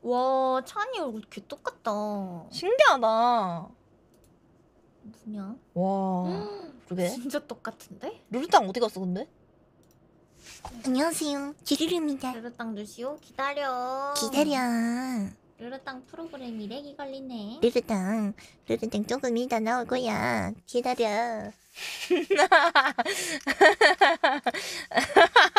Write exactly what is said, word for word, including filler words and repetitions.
와, 찬이 얼굴 개 똑같다. 신기하다. 뭐냐? 와, 그러게. 진짜 똑같은데? 루루땅 어디 갔어 근데? 안녕하세요. 지르르입니다. 르르땅 주시오. 기다려. 기다려. 르르땅 프로그램이 렉이 걸리네. 르르땅. 르르땅 조금 이따 나올 거야. 기다려.